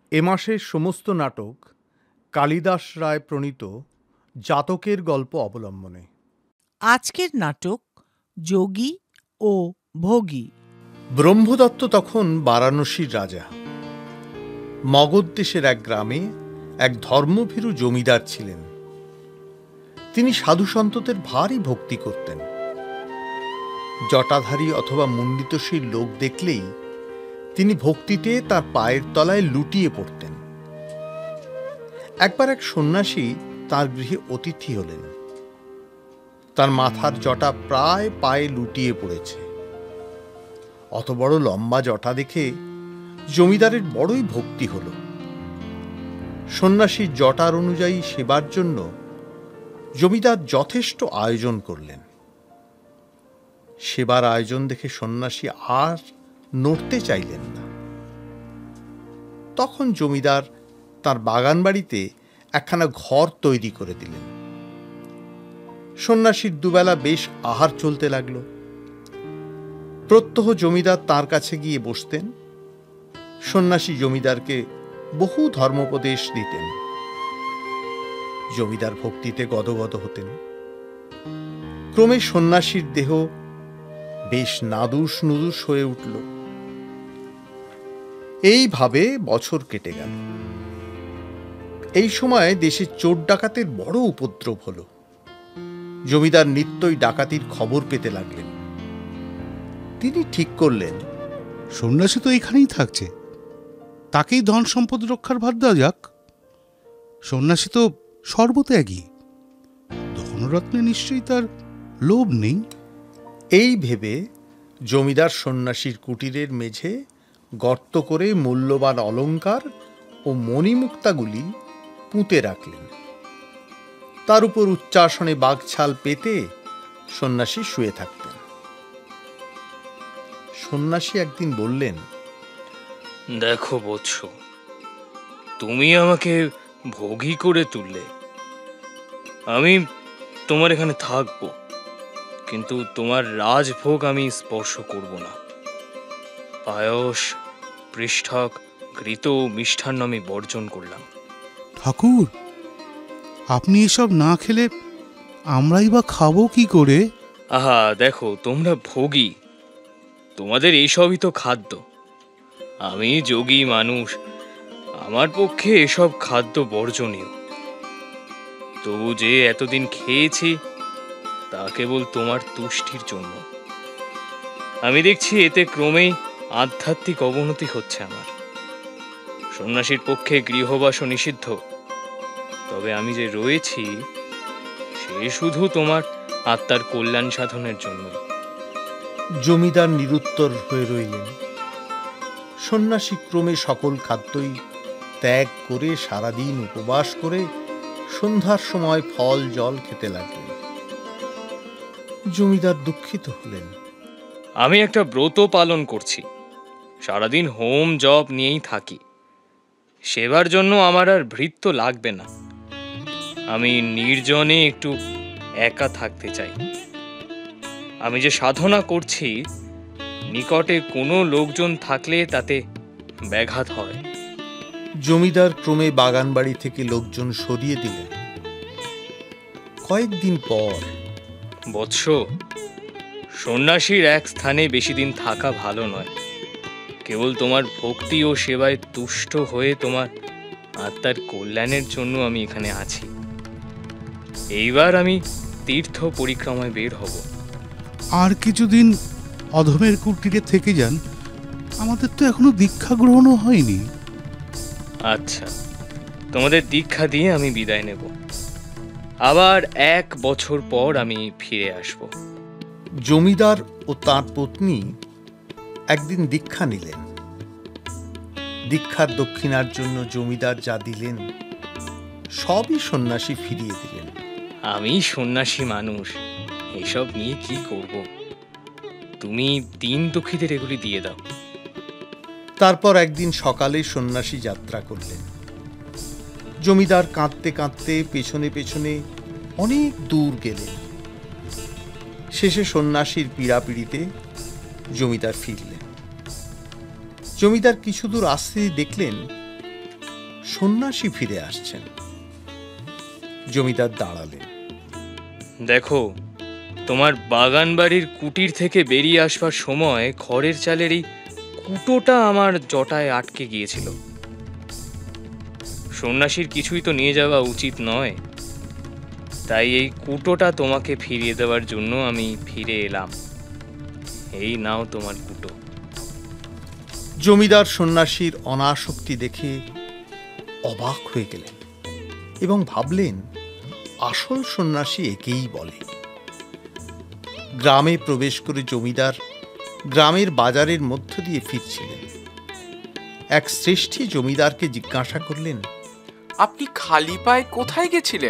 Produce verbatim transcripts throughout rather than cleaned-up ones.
এ মাসের সমস্ত নাটক কালিদাস রায় প্রণীত জাতকের গল্প অবলম্বনে। আজকের নাটক যোগী ও ভোগী। ব্রহ্মদত্ত তখন বারাণসীর রাজা। মগধ দেশের এক গ্রামে এক ধর্মভীরু জমিদার ছিলেন। তিনি সাধু সন্তদের ভারী ভক্তি করতেন। জটাধারী অথবা মুণ্ডিতশীল লোক দেখলেই তিনি ভক্তিতে তার পায়ের তলায় লুটিয়ে পড়তেন। একবার এক সন্ন্যাসী তার গৃহে অতিথি হলেন। তার মাথার জটা প্রায় পায়ে লুটিয়ে পড়েছে। অত বড় লম্বা জটা দেখে জমিদারের বড়ই ভক্তি হল। সন্ন্যাসীর জটার অনুযায়ী সেবার জন্য জমিদার যথেষ্ট আয়োজন করলেন। সেবার আয়োজন দেখে সন্ন্যাসী আর নড়তে চাইলেন না। তখন জমিদার তার বাগান বাড়িতে একখানা ঘর তৈরি করে দিলেন। সন্ন্যাসীর দুবেলা বেশ আহার চলতে লাগলো। প্রত্যহ জমিদার তার কাছে গিয়ে বসতেন। সন্ন্যাসী জমিদারকে বহু ধর্মোপদেশ দিতেন। জমিদার ভক্তিতে গদগদ হতেন। ক্রমে সন্ন্যাসীর দেহ বেশ নাদুস নুদুস হয়ে উঠল। এইভাবে বছর কেটে গেল। এই সময় দেশে চোর ডাকাতের বড় উপদ্রব হল। জমিদার নিত্যই ডাকাতির খবর পেতে লাগলেন। তিনি ঠিক করলেন, সন্ন্যাসী তো এখানেই থাকছে, তাকেই ধন সম্পদ রক্ষার ভার দেওয়া যাক। সন্ন্যাসী তো সর্বত্যাগী, ধনরত্নে নিশ্চয়ই তার লোভ নেই। এই ভেবে জমিদার সন্ন্যাসীর কুটিরের মেঝে গর্ত করে মূল্যবান অলঙ্কার ও মণিমুক্তাগুলি পুঁতে রাখলেন। তার উপর উচ্চাসনে বাঘছাল পেতে সন্ন্যাসী শুয়ে থাকতেন। সন্ন্যাসী একদিন বললেন, দেখো বৎস, তুমি আমাকে ভোগী করে তুললে। আমি তোমার এখানে থাকবো, কিন্তু তোমার রাজভোগ আমি স্পর্শ করব না। পায়স, পৃষ্ঠক, ঘৃত মিষ্টান্ন আমি বর্জন করলাম। ঠাকুর, আপনি এসব না খেলে আমরাই বা খাবো কি করে? আহা দেখো, তোমরা ভোগী, তোমাদের এইসবই তো খাদ্য। আমি যোগী মানুষ, আমার পক্ষে এসব খাদ্য বর্জনীয়। তবু যে এতদিন খেয়েছি তা কেবল তোমার তুষ্টির জন্য। আমি দেখছি এতে ক্রমেই আধ্যাত্মিক অবনতি হচ্ছে আমার। সন্ন্যাসীর পক্ষে গৃহবাস নিষিদ্ধ, তবে আমি যে রয়েছি সে শুধু তোমার আত্মার কল্যাণ সাধনের জন্য। জমিদার নিরুত্তর হয়ে রইলেন। সন্ন্যাসী ক্রমে সকল খাদ্যই ত্যাগ করে সারাদিন উপবাস করে সন্ধ্যার সময় ফল জল খেতে লাগলেন। জমিদার দুঃখিত হলেন। আমি একটা ব্রত পালন করছি, সারাদিন হোম জপ নিয়েই থাকি। সেবার জন্য আমার আর ভৃত্য লাগবে না। আমি নির্জনে একটু একা থাকতে চাই। আমি যে সাধনা করছি, নিকটে কোনো লোকজন থাকলে তাতে ব্যাঘাত হয়। জমিদার ক্রমে বাগান বাড়ি থেকে লোকজন সরিয়ে দিলেন। কয়েকদিন পর, বৎস, সন্ন্যাসীর এক স্থানে বেশি দিন থাকা ভালো নয়। কেবল তোমার ভক্তি ও সেবায় তুষ্ট হয়ে তোমার আত্মার কল্যাণের জন্য আমি এখানে আছি। এইবার আমি তীর্থ পরিক্রমায় বের হব। আর কিছুদিন অধমের কুটিরে থেকে যান, আমাদের তো এখনো দীক্ষা গ্রহণও হয়নি। আচ্ছা, তোমাদের দীক্ষা দিয়ে আমি বিদায় নেব। আবার এক বছর পর আমি ফিরে আসব। জমিদার ও তাঁর পত্নী একদিন দীক্ষা নিলেন। দীক্ষার দক্ষিণার জন্য জমিদার যা দিলেন সবই সন্ন্যাসী ফিরিয়ে দিলেন। আমি সন্ন্যাসী মানুষ, এসব নিয়ে কি করব? তুমি তিন দুঃখীদের এগুলি দিয়ে দাও। তারপর একদিন সকালে সন্ন্যাসী যাত্রা করলেন। জমিদার কাঁদতে কাঁদতে পেছনে পেছনে অনেক দূর গেলেন। শেষে সন্ন্যাসীর পীড়াপিড়িতে জমিদার ফিরলেন। জমিদার কিছু দূর আসতেই দেখলেন সন্ন্যাসী ফিরে আসছেন। জমিদার দাঁড়ালেন। দেখো, তোমার বাগান বাড়ির কুটির থেকে বেরিয়ে আসবার সময় খড়ের চালের এই কুটোটা আমার জটায় আটকে গিয়েছিল। সন্ন্যাসীর কিছুই তো নিয়ে যাওয়া উচিত নয়, তাই এই কুটোটা তোমাকে ফিরিয়ে দেওয়ার জন্য আমি ফিরে এলাম। এই নাও তোমার কুটো। জমিদার সন্ন্যাসীর অনাসক্তি দেখে অবাক হয়ে গেলেন এবং ভাবলেন, আসল সন্ন্যাসী একেই বলে। গ্রামে প্রবেশ করে জমিদার গ্রামের বাজারের মধ্য দিয়ে ফিরছিলেন। এক শ্রেষ্ঠী জমিদারকে জিজ্ঞাসা করলেন, আপনি খালি পায়ে কোথায় গেছিলেন?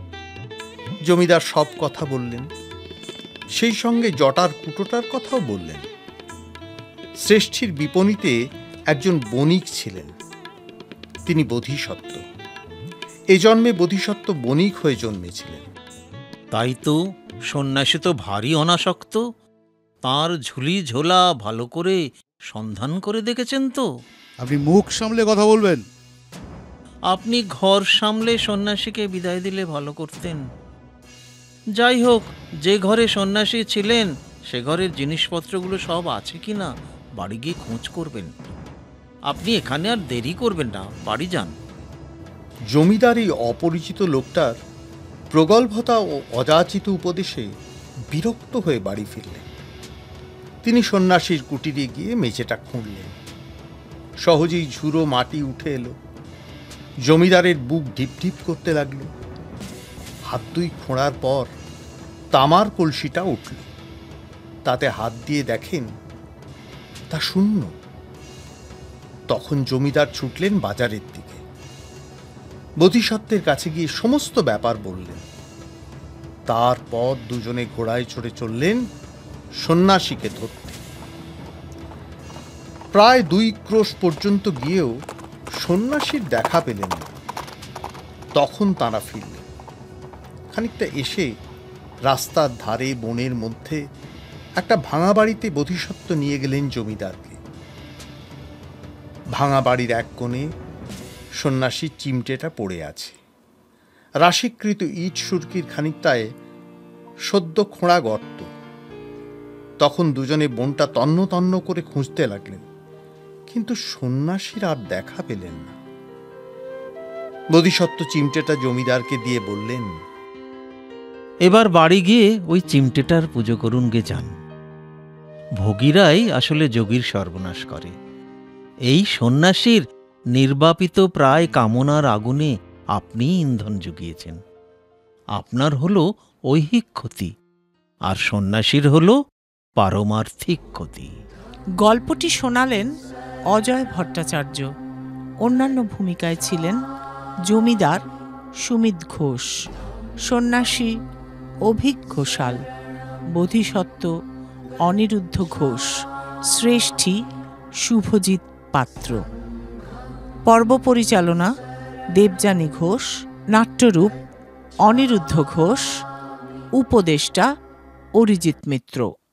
জমিদার সব কথা বললেন, সেই সঙ্গে জটার কুটোটার কথাও বললেন। শ্রেষ্ঠীর বিপণীতে একজন বণিক ছিলেন, তিনি বোধিসত্ত্ব। এ জন্মে বোধিসত্ত্ব বণিক হয়ে জন্মেছিলেন। তাই তো সন্ন্যাসী তো ভারী অনাসক্ত। তার ঝুলি ঝোলা ভালো করে সন্ধান করে দেখেছেন তো? আপনি মুখ সামলে কথা বলবেন। আপনি ঘর সামলে সন্ন্যাসীকে বিদায় দিলে ভালো করতেন। যাই হোক, যে ঘরে সন্ন্যাসী ছিলেন সে ঘরের জিনিসপত্রগুলো সব আছে কি না বাড়ি গিয়ে খোঁজ করবেন। আপনি এখানে আর দেরি করবেন না, বাড়ি যান। জমিদার এই অপরিচিত লোকটার প্রগল্ভতা ও অযাচিত উপদেশে বিরক্ত হয়ে বাড়ি ফিরলেন। তিনি সন্ন্যাসীর কুটিরে গিয়ে মেঝেটা খুঁড়লেন। সহজেই ঝুড়ো মাটি উঠে এলো। জমিদারের বুক ঢিপ ঢিপ করতে লাগল। হাত দুই খোঁড়ার পর তামার কলসিটা উঠল। তাতে হাত দিয়ে দেখেন তা শূন্য। তখন জমিদার ছুটলেন বাজারের দিকে। বোধিসত্ত্বের কাছে গিয়ে সমস্ত ব্যাপার বললেন। তারপর দুজনে ঘোড়ায় চড়ে চললেন সন্ন্যাসীকে ধরতে। প্রায় দুই ক্রোশ পর্যন্ত গিয়েও সন্ন্যাসীর দেখা পেলেন না। তখন তাঁরা ফিরলেন। খানিকটা এসে রাস্তার ধারে বনের মধ্যে একটা ভাঙা বাড়িতে বোধিসত্ত্ব নিয়ে গেলেন জমিদারকে। ভাঙা বাড়ির এক কোণে সন্ন্যাসীর চিমটেটা পড়ে আছে। রাশিকৃত ইট সুরকির খানিকটায় সদ্য খোঁড়া গর্ত। তখন দুজনে বনটা তন্ন তন্ন করে খুঁজতে লাগলেন, কিন্তু সন্ন্যাসীর আর দেখা পেলেন না। বোধিসত্ত্ব চিমটেটা জমিদারকে দিয়ে বললেন, এবার বাড়ি গিয়ে ওই চিমটেটার পুজো করুন গে যান। ভোগীরাই আসলে যোগীর সর্বনাশ করে। এই সন্ন্যাসীর নির্বাপিত প্রায় কামনার আগুনে আপনি ইন্ধন জুগিয়েছেন। আপনার হল ঐহিক ক্ষতি, আর সন্ন্যাসীর হল পারমার্থিক ক্ষতি। গল্পটি শোনালেন অজয় ভট্টাচার্য। অন্যান্য ভূমিকায় ছিলেন জমিদার সুমিত ঘোষ, সন্ন্যাসী অভিক ঘোষাল, বোধিসত্ত্ব অনিরুদ্ধ ঘোষ, শ্রেষ্ঠী শুভজিৎ পাত্র। পর্ব পরিচালনা দেবযানী ঘোষ, নাট্যরূপ অনিরুদ্ধ ঘোষ, উপদেষ্টা অরিজিৎ মিত্র।